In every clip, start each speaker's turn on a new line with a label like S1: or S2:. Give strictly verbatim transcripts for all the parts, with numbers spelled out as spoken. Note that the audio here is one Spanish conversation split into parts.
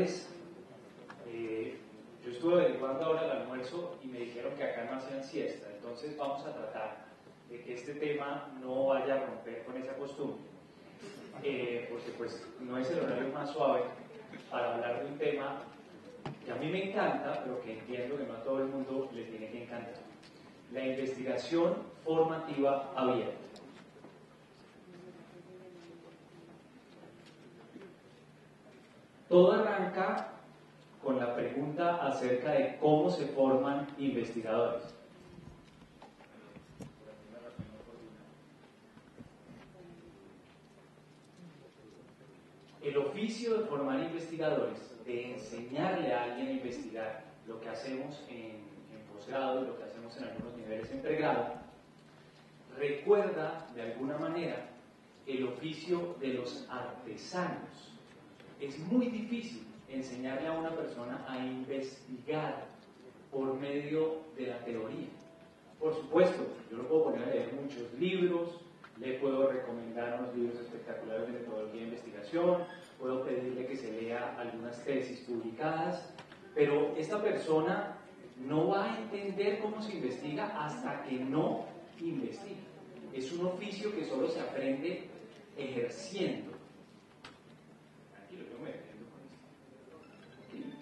S1: tardes. Eh, yo estuve averiguando ahora el almuerzo y me dijeron que acá no hacían siesta, entonces vamos a tratar de que este tema no vaya a romper con esa costumbre, eh, porque pues no es el horario más suave para hablar de un tema que a mí me encanta, pero que entiendo que no a todo el mundo le tiene que encantar: la investigación formativa abierta. Todo arranca con la pregunta acerca de cómo se forman investigadores. El oficio de formar investigadores, de enseñarle a alguien a investigar, lo que hacemos en, en posgrado y lo que hacemos en algunos niveles en pregrado, recuerda de alguna manera el oficio de los artesanos. Es muy difícil enseñarle a una persona a investigar por medio de la teoría. Por supuesto, yo lo puedo poner a leer muchos libros, le puedo recomendar unos libros espectaculares de metodología de investigación, puedo pedirle que se lea algunas tesis publicadas, pero esta persona no va a entender cómo se investiga hasta que no investiga. Es un oficio que solo se aprende ejerciendo. Tranquilo, yo me defiendo con esto.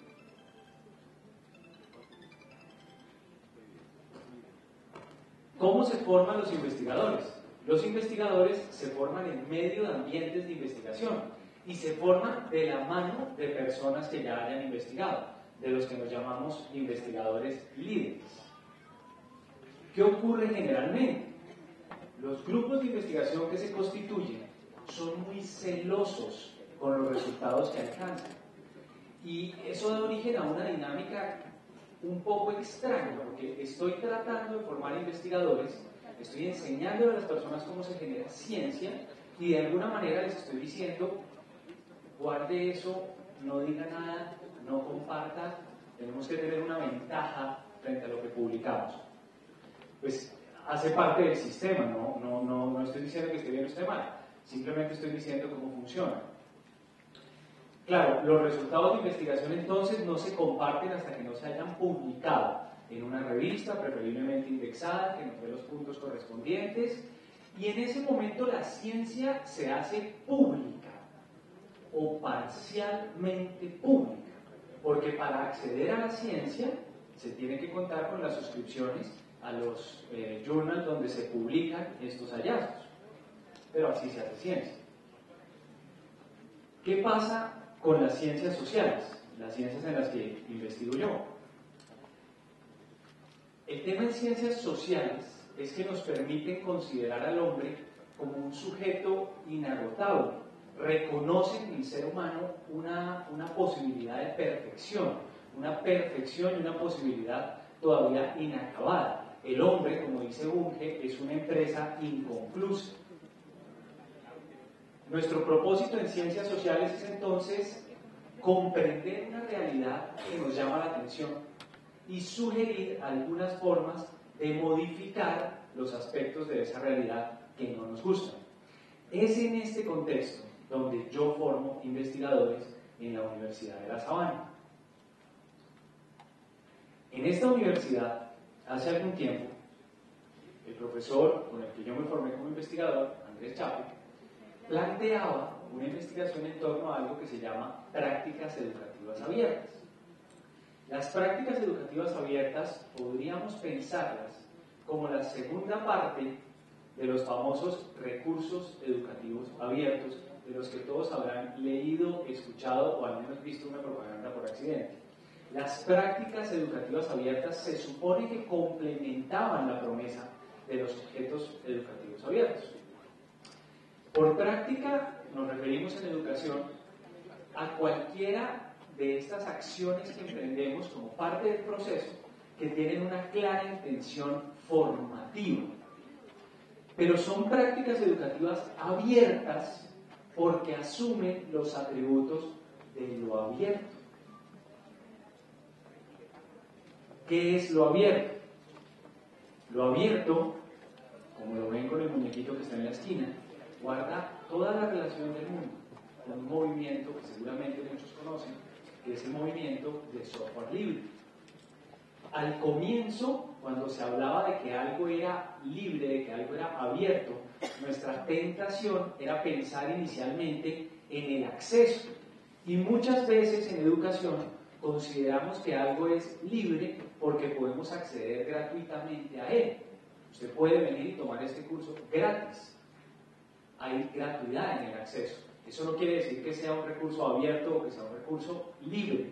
S1: ¿Cómo se forman los investigadores? Los investigadores se forman en medio de ambientes de investigación y se forman de la mano de personas que ya hayan investigado, de los que nos llamamos investigadores líderes. ¿Qué ocurre generalmente? Los grupos de investigación que se constituyen son muy celosos con los resultados que alcanzan, y eso da origen a una dinámica un poco extraña, porque estoy tratando de formar investigadores, estoy enseñando a las personas cómo se genera ciencia y de alguna manera les estoy diciendo: guarde eso, no diga nada, no comparta, tenemos que tener una ventaja frente a lo que publicamos. Pues hace parte del sistema, no, no, no, no estoy diciendo que esté bien o esté mal, simplemente estoy diciendo cómo funciona. Claro, los resultados de investigación entonces no se comparten hasta que no se hayan publicado en una revista, preferiblemente indexada, que nos dé los puntos correspondientes, y en ese momento la ciencia se hace pública o parcialmente pública, porque para acceder a la ciencia se tiene que contar con las suscripciones a los eh, journals donde se publican estos hallazgos, pero así se hace ciencia. ¿Qué pasa con las ciencias sociales, las ciencias en las que investigo yo? El tema en ciencias sociales es que nos permiten considerar al hombre como un sujeto inagotable. Reconocen en el ser humano una, una posibilidad de perfección, una perfección y una posibilidad todavía inacabada. El hombre, como dice Bunge, es una empresa inconclusa. Nuestro propósito en ciencias sociales es entonces comprender una realidad que nos llama la atención y sugerir algunas formas de modificar los aspectos de esa realidad que no nos gustan. Es en este contexto donde yo formo investigadores en la Universidad de La Sabana. En esta universidad, hace algún tiempo, el profesor con el que yo me formé como investigador, Andrés Chape, planteaba una investigación en torno a algo que se llama prácticas educativas abiertas. Las prácticas educativas abiertas podríamos pensarlas como la segunda parte de los famosos recursos educativos abiertos, de los que todos habrán leído, escuchado o al menos visto una propaganda por accidente. Las prácticas educativas abiertas se supone que complementaban la promesa de los objetos educativos abiertos. Por práctica nos referimos en educación a cualquiera de estas acciones que emprendemos como parte del proceso que tienen una clara intención formativa. Pero son prácticas educativas abiertas porque asumen los atributos de lo abierto. ¿Qué es lo abierto? Lo abierto, como lo ven con el muñequito que está en la esquina, guarda toda la relación del mundo con un movimiento que seguramente muchos conocen, que ese movimiento de software libre. Al comienzo, cuando se hablaba de que algo era libre, de que algo era abierto, nuestra tentación era pensar inicialmente en el acceso. Y muchas veces en educación consideramos que algo es libre porque podemos acceder gratuitamente a él. Usted puede venir y tomar este curso gratis. Hay gratuidad en el acceso. Eso no quiere decir que sea un recurso abierto o que sea un recurso libre.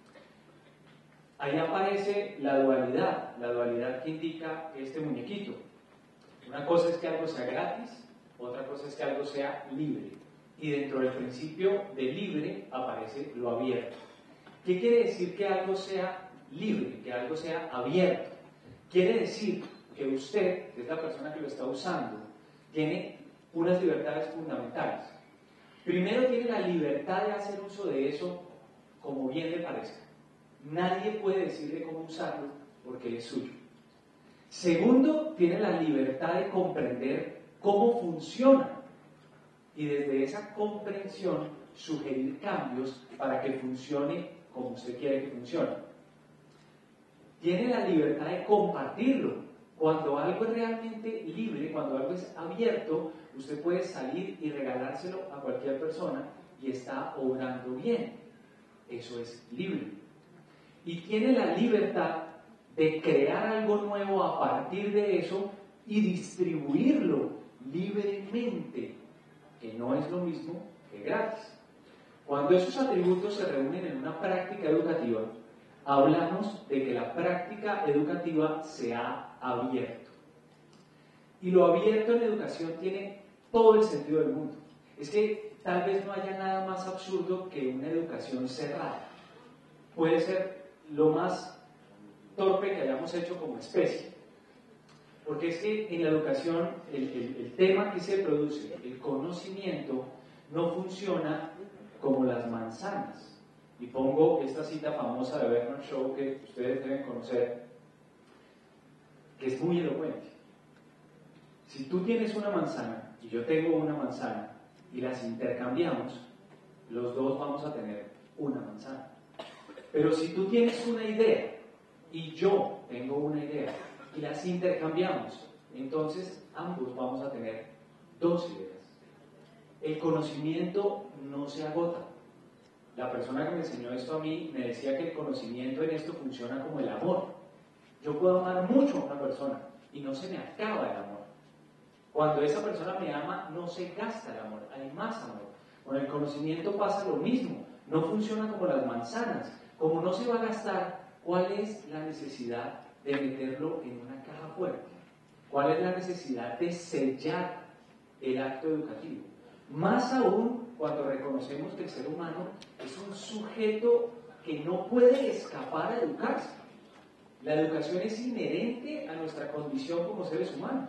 S1: Ahí aparece la dualidad, la dualidad que indica este muñequito. Una cosa es que algo sea gratis, otra cosa es que algo sea libre. Y dentro del principio de libre aparece lo abierto. ¿Qué quiere decir que algo sea libre, que algo sea abierto? Quiere decir que usted, que es la persona que lo está usando, tiene unas libertades fundamentales. Primero, tiene la libertad de hacer uso de eso como bien le parezca. Nadie puede decirle cómo usarlo porque es suyo. Segundo, tiene la libertad de comprender cómo funciona y desde esa comprensión sugerir cambios para que funcione como usted quiere que funcione. Tiene la libertad de compartirlo. Cuando algo es realmente libre, cuando algo es abierto, usted puede salir y regalárselo a cualquier persona y está obrando bien. Eso es libre. Y tiene la libertad de crear algo nuevo a partir de eso y distribuirlo libremente, que no es lo mismo que gratis. Cuando esos atributos se reúnen en una práctica educativa, hablamos de que la práctica educativa se ha abierto. Y lo abierto en la educación tiene todo el sentido del mundo. Es que tal vez no haya nada más absurdo que una educación cerrada. Puede ser lo más torpe que hayamos hecho como especie. Porque es que en la educación el, el, el tema que se produce, el conocimiento, no funciona como las manzanas. Y pongo esta cita famosa de Bernard Shaw que ustedes deben conocer, que es muy elocuente. Si tú tienes una manzana y yo tengo una manzana y las intercambiamos, los dos vamos a tener una manzana. Pero si tú tienes una idea y yo tengo una idea y las intercambiamos, entonces ambos vamos a tener dos ideas. El conocimiento no se agota. La persona que me enseñó esto a mí me decía que el conocimiento en esto funciona como el amor. Yo puedo amar mucho a una persona y no se me acaba el amor. Cuando esa persona me ama, no se gasta el amor, hay más amor. Con el conocimiento pasa lo mismo, no funciona como las manzanas. Como no se va a gastar, ¿cuál es la necesidad de meterlo en una caja fuerte? ¿Cuál es la necesidad de sellar el acto educativo? Más aún cuando reconocemos que el ser humano es un sujeto que no puede escapar a educarse. La educación es inherente a nuestra condición como seres humanos.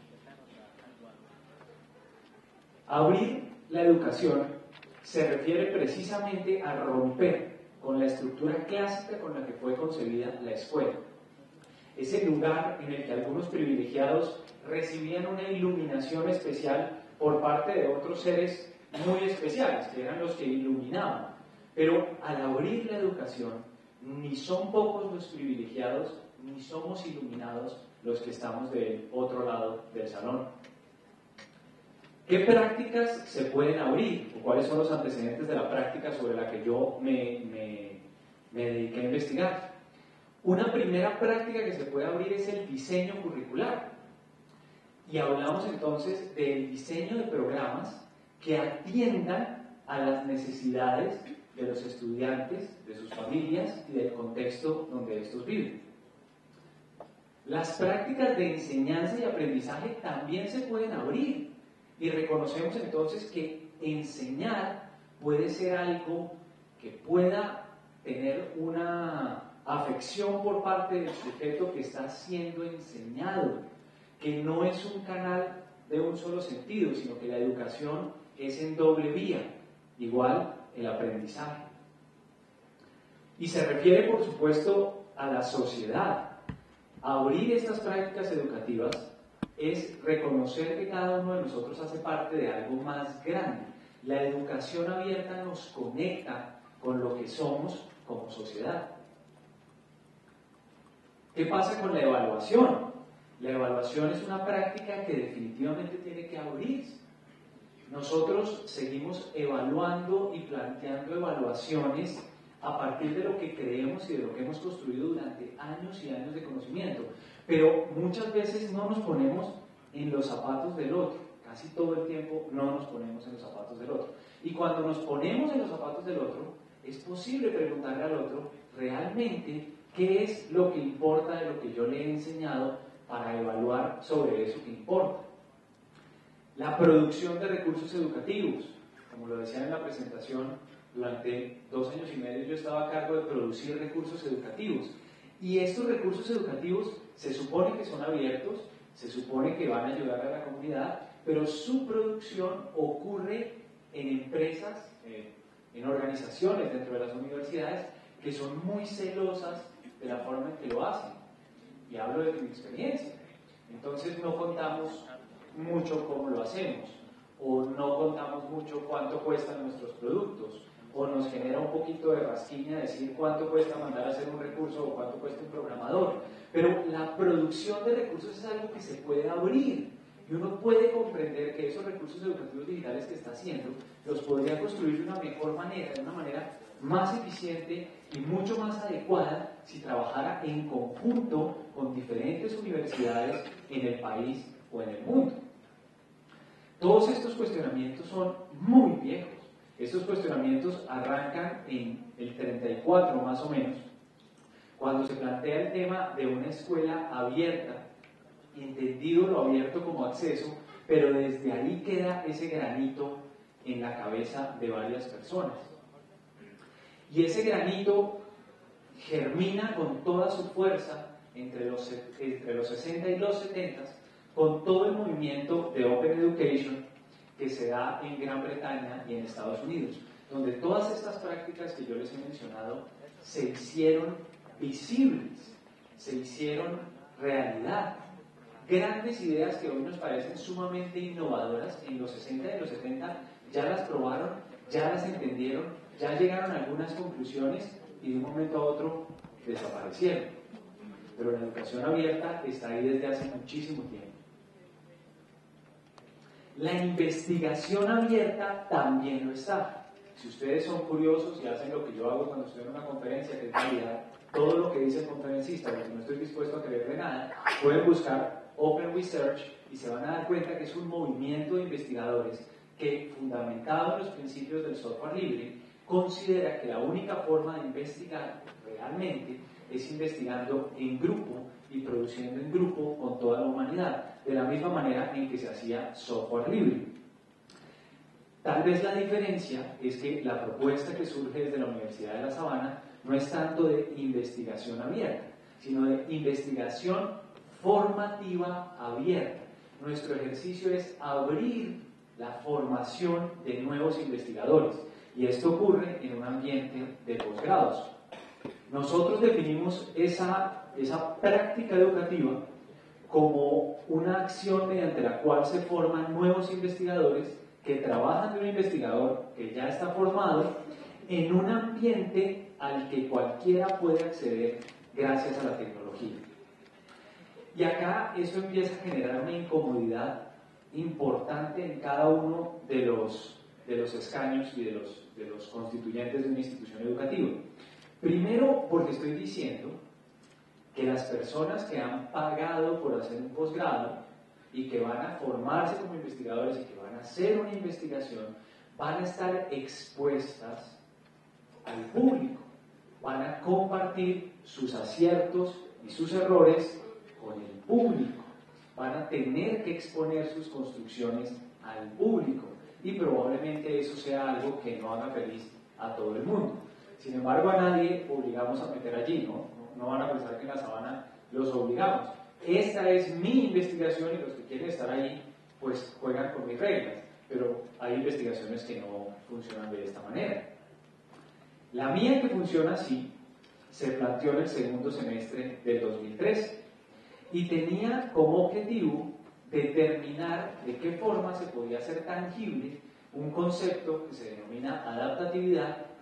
S1: Abrir la educación se refiere precisamente a romper con la estructura clásica con la que fue concebida la escuela. Ese lugar en el que algunos privilegiados recibían una iluminación especial por parte de otros seres muy especiales, que eran los que iluminaban. Pero al abrir la educación, ni son pocos los privilegiados, ni somos iluminados los que estamos del otro lado del salón. ¿Qué prácticas se pueden abrir? ¿O cuáles son los antecedentes de la práctica sobre la que yo me, me, me dediqué a investigar? Una primera práctica que se puede abrir es el diseño curricular. Y hablamos entonces del diseño de programas que atiendan a las necesidades de los estudiantes, de sus familias y del contexto donde estos viven. Las prácticas de enseñanza y aprendizaje también se pueden abrir. Y reconocemos entonces que enseñar puede ser algo que pueda tener una afección por parte del sujeto que está siendo enseñado, que no es un canal de un solo sentido, sino que la educación es en doble vía, igual el aprendizaje. Y se refiere, por supuesto, a la sociedad. Abrir estas prácticas educativas es reconocer que cada uno de nosotros hace parte de algo más grande. La educación abierta nos conecta con lo que somos como sociedad. ¿Qué pasa con la evaluación? La evaluación es una práctica que definitivamente tiene que abrirse. Nosotros seguimos evaluando y planteando evaluaciones a partir de lo que creemos y de lo que hemos construido durante años y años de conocimiento, pero muchas veces no nos ponemos en los zapatos del otro, casi todo el tiempo no nos ponemos en los zapatos del otro. Y cuando nos ponemos en los zapatos del otro, es posible preguntarle al otro realmente qué es lo que importa de lo que yo le he enseñado para evaluar sobre eso que importa. La producción de recursos educativos, como lo decía en la presentación, durante dos años y medio yo estaba a cargo de producir recursos educativos. Y estos recursos educativos se supone que son abiertos, se supone que van a ayudar a la comunidad, pero su producción ocurre en empresas, eh, en organizaciones dentro de las universidades que son muy celosas de la forma en que lo hacen. Y hablo de mi experiencia. Entonces no contamos mucho cómo lo hacemos, o no contamos mucho cuánto cuestan nuestros productos, o nos genera un poquito de rasquiña decir cuánto cuesta mandar a hacer un recurso o cuánto cuesta un programador. Pero la producción de recursos es algo que se puede abrir y uno puede comprender que esos recursos educativos digitales que está haciendo los podría construir de una mejor manera, de una manera más eficiente y mucho más adecuada si trabajara en conjunto con diferentes universidades en el país o en el mundo. Todos estos cuestionamientos son muy viejos. Estos cuestionamientos arrancan en el treinta y cuatro más o menos, cuando se plantea el tema de una escuela abierta, entendido lo abierto como acceso, pero desde ahí queda ese granito en la cabeza de varias personas. Y ese granito germina con toda su fuerza entre los, entre los sesenta y los setenta, con todo el movimiento de Open Education que se da en Gran Bretaña y en Estados Unidos, donde todas estas prácticas que yo les he mencionado se hicieron visibles, se hicieron realidad. Grandes ideas que hoy nos parecen sumamente innovadoras, en los sesenta y en los setenta ya las probaron, ya las entendieron, ya llegaron a algunas conclusiones y de un momento a otro desaparecieron. Pero la educación abierta está ahí desde hace muchísimo tiempo. La investigación abierta también lo está. Si ustedes son curiosos y hacen lo que yo hago cuando estoy en una conferencia, que es validar todo lo que dice el conferencista, porque no estoy dispuesto a creerle nada, pueden buscar Open Research y se van a dar cuenta que es un movimiento de investigadores que, fundamentado en los principios del software libre, considera que la única forma de investigar realmente es investigando en grupo y produciendo en grupo con toda la humanidad, de la misma manera en que se hacía software libre. Tal vez la diferencia es que la propuesta que surge desde la Universidad de La Sabana no es tanto de investigación abierta, sino de investigación formativa abierta. Nuestro ejercicio es abrir la formación de nuevos investigadores, y esto ocurre en un ambiente de posgrados. Nosotros definimos esa, esa práctica educativa como una acción mediante la cual se forman nuevos investigadores que trabajan de un investigador que ya está formado en un ambiente al que cualquiera puede acceder gracias a la tecnología. Y acá eso empieza a generar una incomodidad importante en cada uno de los, de los escaños y de los, de los constituyentes de una institución educativa. Primero, porque estoy diciendo que las personas que han pagado por hacer un posgrado y que van a formarse como investigadores y que van a hacer una investigación, van a estar expuestas al público, van a compartir sus aciertos y sus errores con el público, van a tener que exponer sus construcciones al público y probablemente eso sea algo que no haga feliz a todo el mundo. Sin embargo, a nadie obligamos a meter allí, ¿no? No van a pensar que en La Sabana los obligamos. Esta es mi investigación y los que quieren estar ahí, pues juegan con mis reglas, pero hay investigaciones que no funcionan de esta manera. La mía, que funciona así, se planteó en el segundo semestre del dos mil trece y tenía como objetivo determinar de qué forma se podía hacer tangible un concepto que se denomina adaptatividad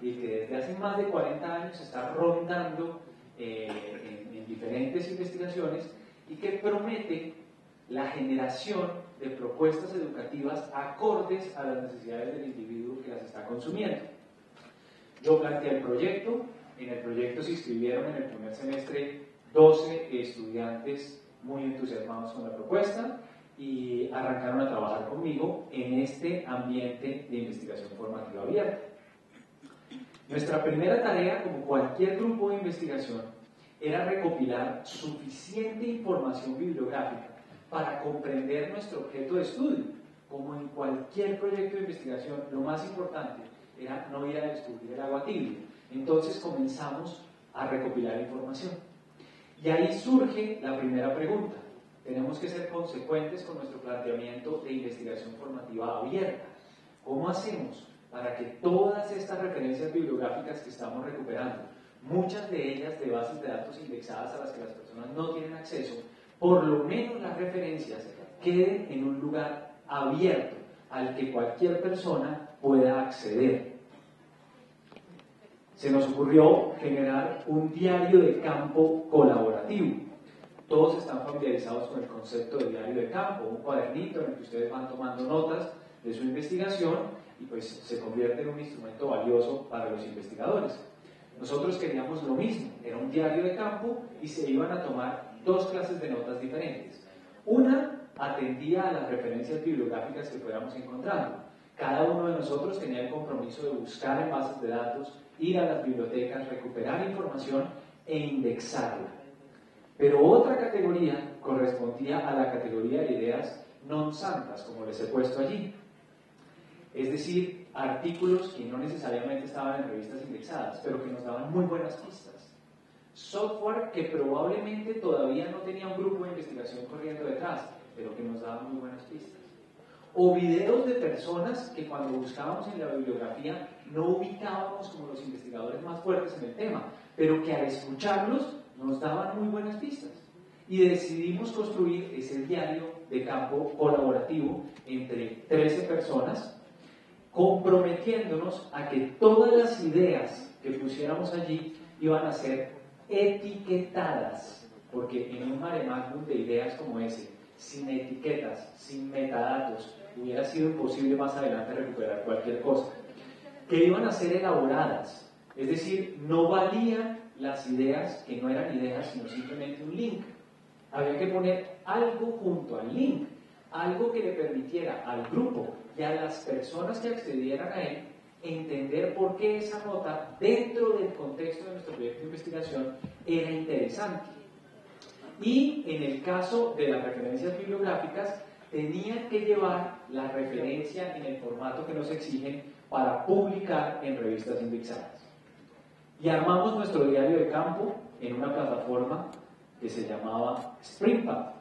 S1: y que desde hace más de cuarenta años está rondando eh, en, en diferentes investigaciones y que promete la generación de propuestas educativas acordes a las necesidades del individuo que las está consumiendo. Yo planteé el proyecto, en el proyecto se inscribieron en el primer semestre doce estudiantes muy entusiasmados con la propuesta y arrancaron a trabajar conmigo en este ambiente de investigación formativa abierta. Nuestra primera tarea, como cualquier grupo de investigación, era recopilar suficiente información bibliográfica para comprender nuestro objeto de estudio. Como en cualquier proyecto de investigación, lo más importante era no ir a descubrir el agua tibia. Entonces comenzamos a recopilar información. Y ahí surge la primera pregunta. Tenemos que ser consecuentes con nuestro planteamiento de investigación formativa abierta. ¿Cómo hacemos para que todas estas referencias bibliográficas que estamos recuperando, muchas de ellas de bases de datos indexadas a las que las personas no tienen acceso, por lo menos las referencias queden en un lugar abierto al que cualquier persona pueda acceder? Se nos ocurrió generar un diario de campo colaborativo. Todos están familiarizados con el concepto de diario de campo, un cuadernito en el que ustedes van tomando notas de su investigación y pues se convierte en un instrumento valioso para los investigadores. Nosotros queríamos lo mismo, era un diario de campo y se iban a tomar dos clases de notas diferentes. Una atendía a las referencias bibliográficas que fuéramos encontrando. Cada uno de nosotros tenía el compromiso de buscar en bases de datos, ir a las bibliotecas, recuperar información e indexarla. Pero otra categoría correspondía a la categoría de ideas non santas, como les he puesto allí. Es decir, artículos que no necesariamente estaban en revistas indexadas, pero que nos daban muy buenas pistas. Software que probablemente todavía no tenía un grupo de investigación corriendo detrás, pero que nos daba muy buenas pistas. O videos de personas que cuando buscábamos en la bibliografía no ubicábamos como los investigadores más fuertes en el tema, pero que al escucharlos nos daban muy buenas pistas. Y decidimos construir ese diario de campo colaborativo entre trece personas, comprometiéndonos a que todas las ideas que pusiéramos allí iban a ser etiquetadas, porque en un mare magnum de ideas como ese, sin etiquetas, sin metadatos, hubiera sido imposible más adelante recuperar cualquier cosa, que iban a ser elaboradas, es decir, no valían las ideas que no eran ideas, sino simplemente un link. Había que poner algo junto al link, algo que le permitiera al grupo y a las personas que accedieran a él entender por qué esa nota, dentro del contexto de nuestro proyecto de investigación, era interesante. Y en el caso de las referencias bibliográficas, tenían que llevar la referencia en el formato que nos exigen para publicar en revistas indexadas. Y armamos nuestro diario de campo en una plataforma que se llamaba Springpath,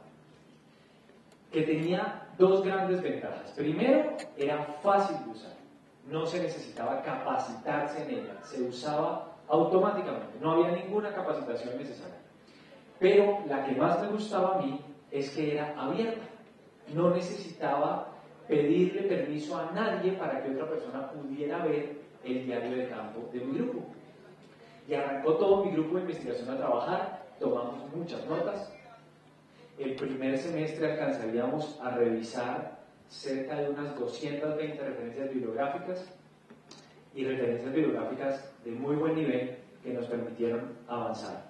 S1: que tenía dos grandes ventajas. Primero, era fácil de usar, no se necesitaba capacitarse en ella, se usaba automáticamente, no había ninguna capacitación necesaria. Pero la que más me gustaba a mí es que era abierta, no necesitaba pedirle permiso a nadie para que otra persona pudiera ver el diario de campo de mi grupo. Y arrancó todo mi grupo de investigación a trabajar, tomamos muchas notas. El primer semestre alcanzaríamos a revisar cerca de unas doscientas veinte referencias bibliográficas y referencias bibliográficas de muy buen nivel que nos permitieron avanzar.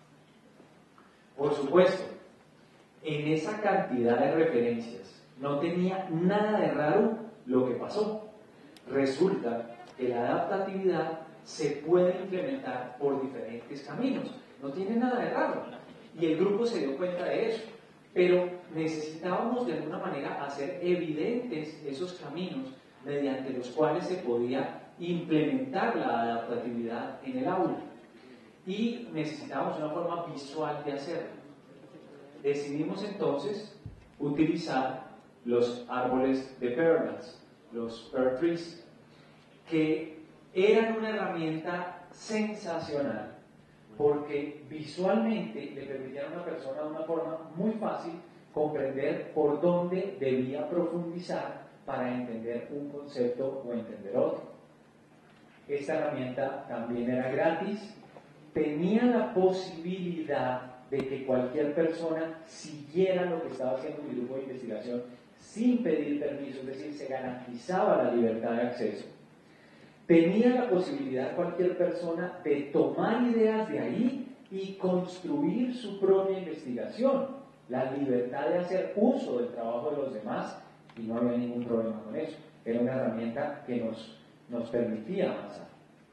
S1: Por supuesto, en esa cantidad de referencias no tenía nada de raro lo que pasó. Resulta que la adaptatividad se puede implementar por diferentes caminos, no tiene nada de raro. Y el grupo se dio cuenta de eso. Pero necesitábamos de alguna manera hacer evidentes esos caminos mediante los cuales se podía implementar la adaptatividad en el aula. Y necesitábamos una forma visual de hacerlo. Decidimos entonces utilizar los árboles de Pearl, los Pear Trees, que eran una herramienta sensacional porque visualmente le permitían a una persona de una forma muy fácil comprender por dónde debía profundizar para entender un concepto o entender otro.
S2: Esta herramienta también era gratis, tenía la posibilidad de que cualquier persona siguiera lo que estaba haciendo mi grupo de investigación sin pedir permiso, es decir, se garantizaba la libertad de acceso. Tenía la posibilidad cualquier persona de tomar ideas de ahí y construir su propia investigación, la libertad de hacer uso del trabajo de los demás, y no había ningún problema con eso. Era una herramienta que nos, nos permitía avanzar.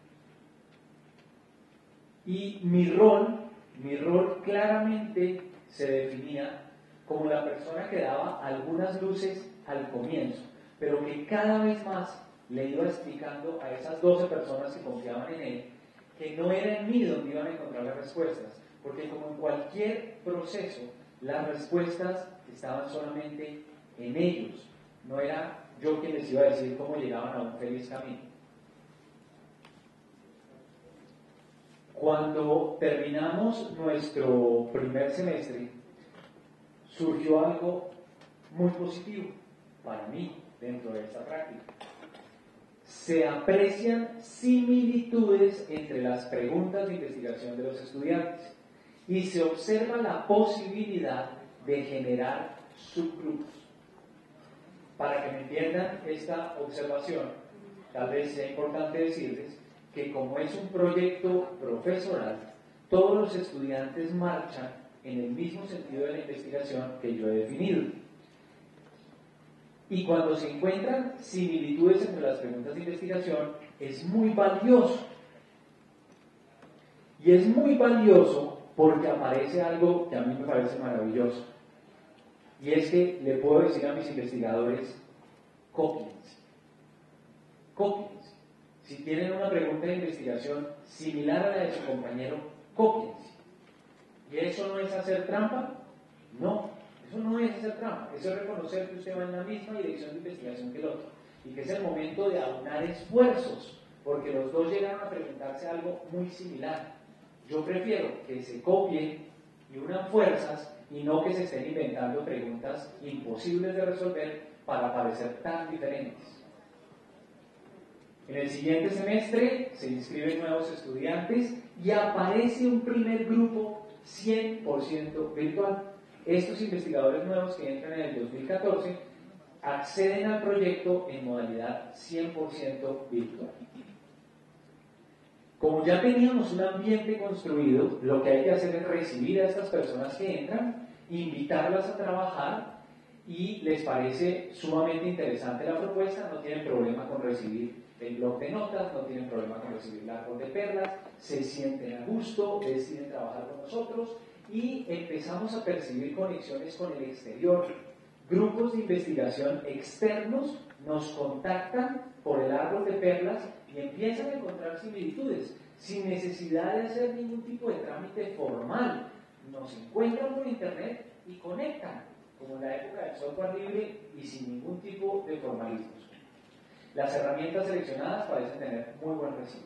S2: Y mi rol, mi rol claramente se definía como la persona que daba algunas luces al comienzo, pero que cada vez más le iba explicando a esas doce personas que confiaban en él que no era en mí donde iban a encontrar las respuestas, porque como en cualquier proceso, las respuestas estaban solamente en ellos, no era yo quien les iba a decir cómo llegaban a un feliz camino. Cuando terminamos nuestro primer semestre, surgió algo muy positivo para mí dentro de esta práctica. Se aprecian similitudes entre las preguntas de investigación de los estudiantes y se observa la posibilidad de generar subgrupos. Para que me entiendan esta observación, tal vez sea importante decirles que como es un proyecto profesoral, todos los estudiantes marchan en el mismo sentido de la investigación que yo he definido. Y cuando se encuentran similitudes entre las preguntas de investigación, es muy valioso. Y es muy valioso porque aparece algo que a mí me parece maravilloso. Y es que le puedo decir a mis investigadores, cópiense. Cópiense. Si tienen una pregunta de investigación similar a la de su compañero, cópiense. ¿Y eso no es hacer trampa? No. Eso no es hacer trampa, eso es reconocer que usted va en la misma dirección de investigación que el otro y que es el momento de aunar esfuerzos, porque los dos llegaron a preguntarse algo muy similar. Yo prefiero que se copien y unan fuerzas y no que se estén inventando preguntas imposibles de resolver para parecer tan diferentes. En el siguiente semestre se inscriben nuevos estudiantes y aparece un primer grupo cien por ciento virtual. Estos investigadores nuevos que entran en el dos mil catorce acceden al proyecto en modalidad cien por ciento virtual. Como ya teníamos un ambiente construido, lo que hay que hacer es recibir a estas personas que entran, invitarlas a trabajar y les parece sumamente interesante la propuesta, no tienen problema con recibir el blog de notas, no tienen problema con recibir el árbol de perlas, se sienten a gusto, deciden trabajar con nosotros y empezamos a percibir conexiones con el exterior. Grupos de investigación externos nos contactan por el árbol de perlas y empiezan a encontrar similitudes, sin necesidad de hacer ningún tipo de trámite formal. Nos encuentran por internet y conectan, como en la época del software libre y sin ningún tipo de formalismos. Las herramientas seleccionadas parecen tener muy buen recibo.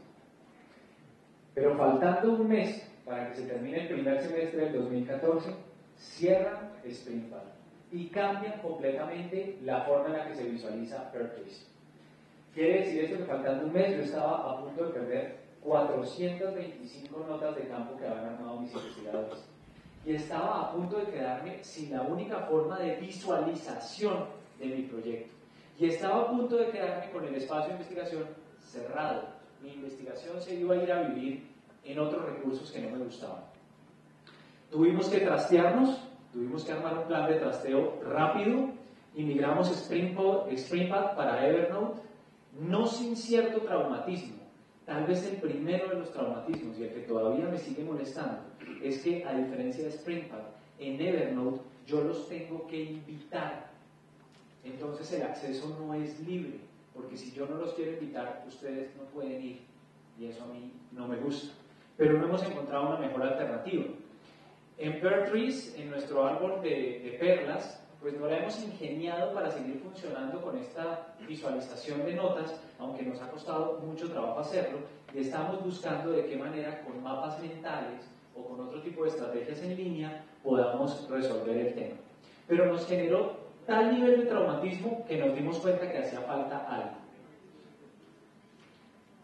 S2: Pero faltando un mes para que se termine el primer semestre del dos mil catorce, cierran Springpad y cambian completamente la forma en la que se visualiza PERTREES. Quiere decir esto que faltando un mes yo estaba a punto de perder cuatrocientas veinticinco notas de campo que habían armado mis investigadores. Y estaba a punto de quedarme sin la única forma de visualización de mi proyecto. Y estaba a punto de quedarme con el espacio de investigación cerrado. Mi investigación se iba a ir a vivir en otros recursos que no me gustaban. Tuvimos que trastearnos, tuvimos que armar un plan de trasteo rápido y migramos Springpad, Springpad para Evernote, no sin cierto traumatismo. Tal vez el primero de los traumatismos, y el que todavía me sigue molestando, es que a diferencia de Springpad, en Evernote yo los tengo que invitar. Entonces el acceso no es libre, porque si yo no los quiero invitar, ustedes no pueden ir, y eso a mí no me gusta. Pero no hemos encontrado una mejor alternativa. En PERTREES, en nuestro árbol de, de perlas, pues no la hemos ingeniado para seguir funcionando con esta visualización de notas, aunque nos ha costado mucho trabajo hacerlo, y estamos buscando de qué manera con mapas mentales o con otro tipo de estrategias en línea podamos resolver el tema. Pero nos generó tal nivel de traumatismo que nos dimos cuenta que hacía falta algo.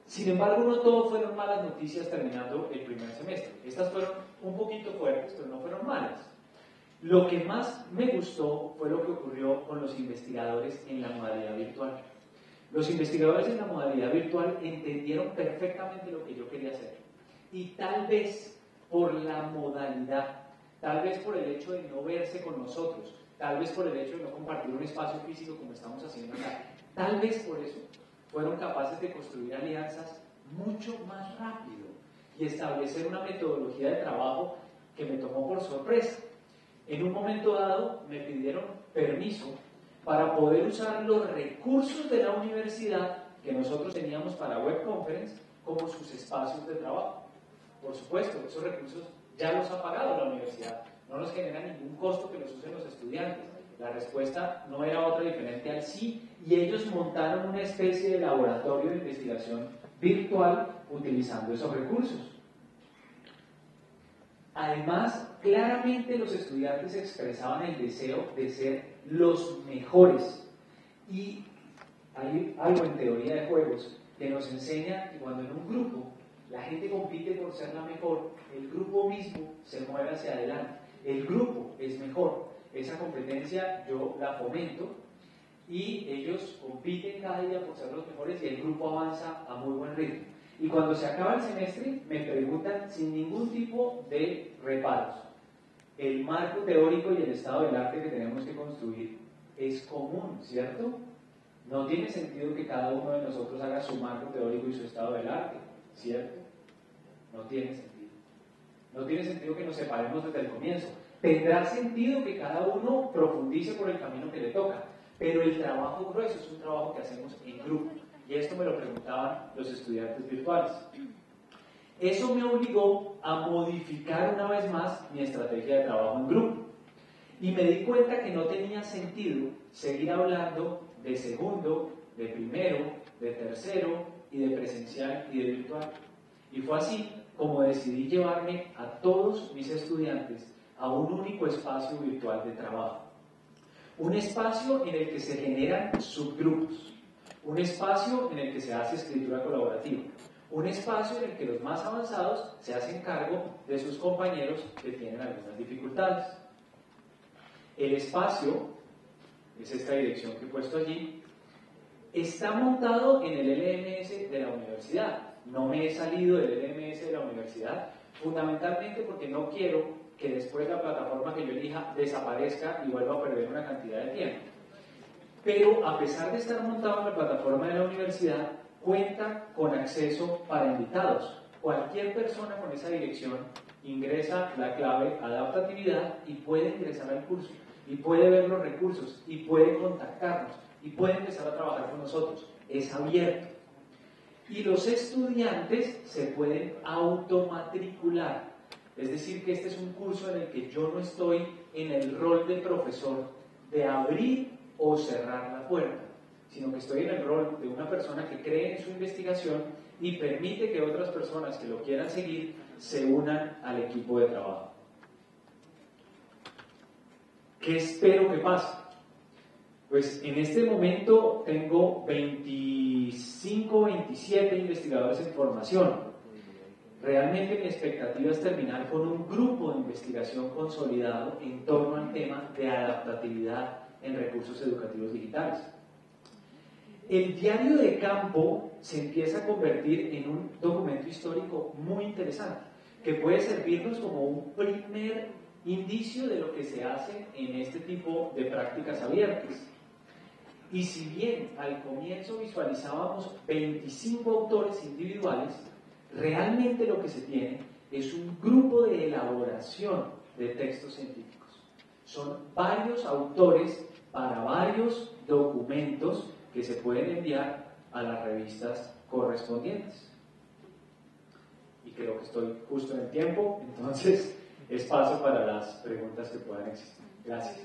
S1: Sin embargo, no todo fueron malas noticias terminando el primer semestre. Estas fueron un poquito fuertes, pero no fueron malas. Lo que más me gustó fue lo que ocurrió con los investigadores en la modalidad virtual. Los investigadores en la modalidad virtual entendieron perfectamente lo que yo quería hacer. Y tal vez por la modalidad, tal vez por el hecho de no verse con nosotros, tal vez por el hecho de no compartir un espacio físico como estamos haciendo acá, tal vez por eso fueron capaces de construir alianzas mucho más rápido y establecer una metodología de trabajo que me tomó por sorpresa. En un momento dado me pidieron permiso para poder usar los recursos de la universidad que nosotros teníamos para web conference como sus espacios de trabajo. Por supuesto, esos recursos ya los ha pagado la universidad, no nos genera ningún costo que los usen los estudiantes. La respuesta no era otra diferente al sí, y ellos montaron una especie de laboratorio de investigación virtual utilizando esos recursos. Además, claramente los estudiantes expresaban el deseo de ser los mejores. Y hay algo en teoría de juegos que nos enseña que cuando en un grupo la gente compite por ser la mejor, el grupo mismo se mueve hacia adelante. El grupo es mejor. Esa competencia yo la fomento y ellos compiten cada día por ser los mejores y el grupo avanza a muy buen ritmo. Y cuando se acaba el semestre me preguntan sin ningún tipo de reparos: el marco teórico y el estado del arte que tenemos que construir es común, ¿cierto? No tiene sentido que cada uno de nosotros haga su marco teórico y su estado del arte, ¿cierto? No tiene sentido. No tiene sentido que nos separemos desde el comienzo. Tendrá sentido que cada uno profundice por el camino que le toca, pero el trabajo grueso es un trabajo que hacemos en grupo. Y esto me lo preguntaban los estudiantes virtuales. Eso me obligó a modificar una vez más mi estrategia de trabajo en grupo. Y me di cuenta que no tenía sentido seguir hablando de segundo, de primero, de tercero y de presencial y de virtual. Y fue así como decidí llevarme a todos mis estudiantes a un único espacio virtual de trabajo. Un espacio en el que se generan subgrupos. Un espacio en el que se hace escritura colaborativa. Un espacio en el que los más avanzados se hacen cargo de sus compañeros que tienen algunas dificultades. El espacio, es esta dirección que he puesto allí, está montado en el L M S de la universidad. No me he salido del L M S de la universidad, fundamentalmente porque no quiero que después la plataforma que yo elija desaparezca y vuelva a perder una cantidad de tiempo. Pero a pesar de estar montado en la plataforma de la universidad, cuenta con acceso para invitados. Cualquier persona con esa dirección ingresa la clave adaptatividad y puede ingresar al curso, y puede ver los recursos, y puede contactarnos, y puede empezar a trabajar con nosotros. Es abierto. Y los estudiantes se pueden automatricular. Es decir, que este es un curso en el que yo no estoy en el rol de profesor de abrir o cerrar la puerta, sino que estoy en el rol de una persona que cree en su investigación y permite que otras personas que lo quieran seguir se unan al equipo de trabajo. ¿Qué espero que pase? Pues en este momento tengo veinticinco, veintisiete investigadores en formación. Realmente mi expectativa es terminar con un grupo de investigación consolidado en torno al tema de adaptatividad en recursos educativos digitales. El diario de campo se empieza a convertir en un documento histórico muy interesante, que puede servirnos como un primer indicio de lo que se hace en este tipo de prácticas abiertas. Y si bien al comienzo visualizábamos veinticinco autores individuales, realmente lo que se tiene es un grupo de elaboración de textos científicos. Son varios autores para varios documentos que se pueden enviar a las revistas correspondientes. Y creo que estoy justo en el tiempo, entonces es paso para las preguntas que puedan existir. Gracias.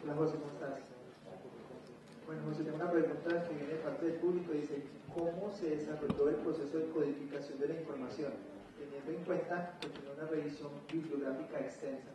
S3: Hola José, ¿cómo estás? Bueno, José, tengo una pregunta que viene de parte del público. Dice, ¿cómo se desarrolló el proceso de codificación de la información, teniendo en cuenta que tiene una revisión bibliográfica extensa?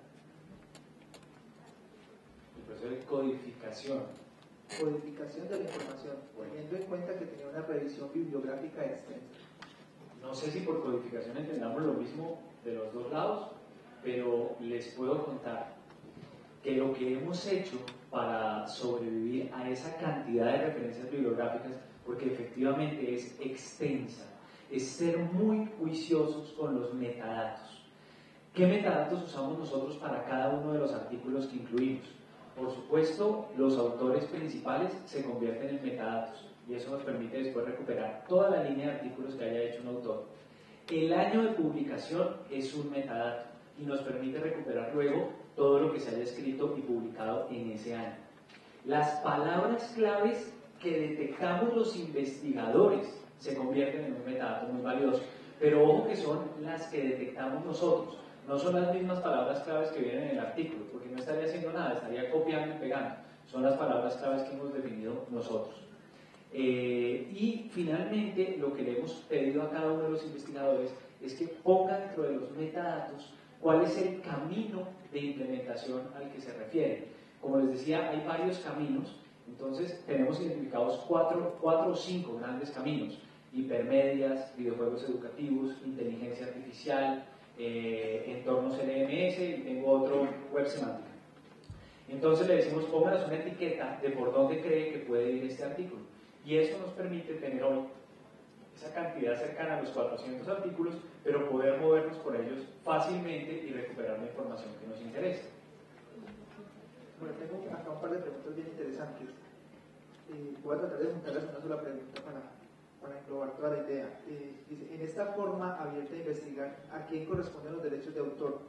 S2: El proceso de codificación.
S3: Codificación de la información, teniendo en cuenta que tenía una revisión bibliográfica extensa.
S2: No sé si por codificación entendamos lo mismo de los dos lados, pero les puedo contar que lo que hemos hecho para sobrevivir a esa cantidad de referencias bibliográficas, porque efectivamente es extensa, es ser muy juiciosos con los metadatos. ¿Qué metadatos usamos nosotros para cada uno de los artículos que incluimos? Por supuesto, los autores principales se convierten en metadatos y eso nos permite después recuperar toda la línea de artículos que haya hecho un autor. El año de publicación es un metadato y nos permite recuperar luego todo lo que se haya escrito y publicado en ese año. Las palabras claves que detectamos los investigadores se convierten en un metadato muy valioso, pero ojo que son las que detectamos nosotros. No son las mismas palabras claves que vienen en el artículo, porque no estaría haciendo nada, estaría copiando y pegando. Son las palabras claves que hemos definido nosotros. Eh, y finalmente, lo que le hemos pedido a cada uno de los investigadores es que ponga dentro de los metadatos cuál es el camino de implementación al que se refiere. Como les decía, hay varios caminos, entonces tenemos identificados cuatro, cuatro o cinco grandes caminos: hipermedias, videojuegos educativos, inteligencia artificial, Eh, entornos L M S y tengo otro web semántica. Entonces le decimos, pónganos una etiqueta de por dónde cree que puede ir este artículo, y eso nos permite tener hoy esa cantidad cercana a los cuatrocientos artículos, pero poder movernos por ellos fácilmente y recuperar la información que nos interesa.
S3: Bueno, tengo acá un par de preguntas bien interesantes. Eh, voy a tratar de juntarlas en una sola pregunta para para englobar toda la idea. Eh, dice, en esta forma abierta de investigar, ¿a quién corresponden los derechos de autor?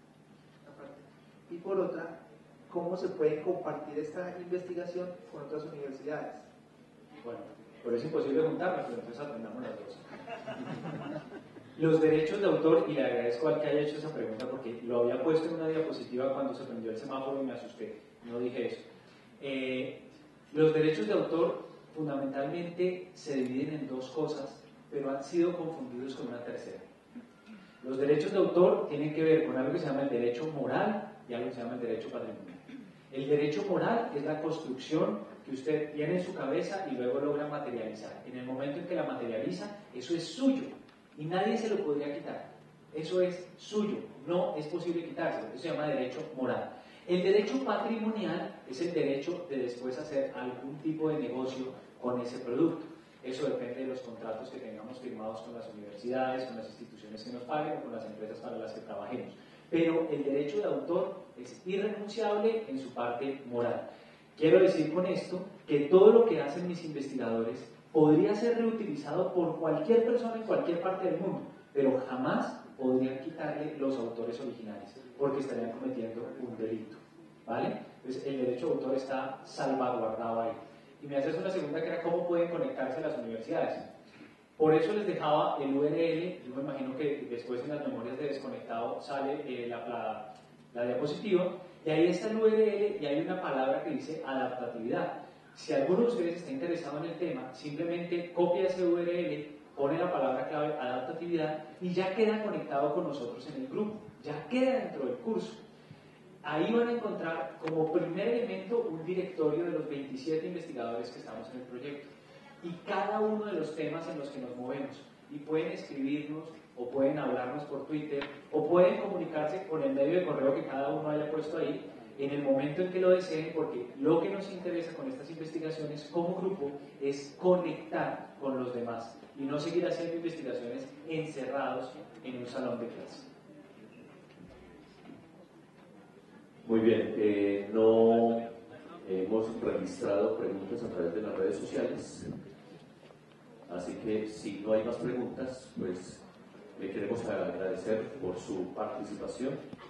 S3: Y por otra, ¿cómo se puede compartir esta investigación con otras universidades?
S2: Bueno, por eso es imposible juntarlas, pero entonces aprendamos las dos. Los derechos de autor, y le agradezco al que haya hecho esa pregunta porque lo había puesto en una diapositiva cuando se prendió el semáforo y me asusté, no dije eso. Eh, los derechos de autor fundamentalmente se dividen en dos cosas, pero han sido confundidos con una tercera. Los derechos de autor tienen que ver con algo que se llama el derecho moral y algo que se llama el derecho patrimonial. El derecho moral es la construcción que usted tiene en su cabeza y luego logra materializar. En el momento en que la materializa, eso es suyo y nadie se lo podría quitar. Eso es suyo, no es posible quitárselo. Eso se llama derecho moral. El derecho patrimonial es el derecho de después hacer algún tipo de negocio con ese producto. Eso depende de los contratos que tengamos firmados con las universidades, con las instituciones que nos paguen o con las empresas para las que trabajemos. Pero el derecho de autor es irrenunciable en su parte moral. Quiero decir con esto que todo lo que hacen mis investigadores podría ser reutilizado por cualquier persona en cualquier parte del mundo, pero jamás podrían quitarle los autores originales, porque estarían cometiendo un delito, ¿vale? Entonces el derecho de autor está salvaguardado ahí. Y me haces una segunda que era cómo pueden conectarse las universidades. Por eso les dejaba el U R L, yo me imagino que después en las memorias de desconectado sale eh, la, la, la diapositiva, y ahí está el U R L y hay una palabra que dice adaptatividad. Si alguno de ustedes está interesado en el tema, simplemente copia ese U R L, pone la palabra clave adaptatividad y ya queda conectado con nosotros en el grupo, ya queda dentro del curso. Ahí van a encontrar como primer elemento un directorio de los veintisiete investigadores que estamos en el proyecto y cada uno de los temas en los que nos movemos, y pueden escribirnos o pueden hablarnos por Twitter o pueden comunicarse con el medio de correo que cada uno haya puesto ahí en el momento en que lo deseen, porque lo que nos interesa con estas investigaciones como grupo es conectar con los demás y no seguir haciendo investigaciones encerrados en un salón de clase.
S4: Muy bien, eh, no hemos registrado preguntas a través de las redes sociales, así que si no hay más preguntas, pues le queremos agradecer por su participación.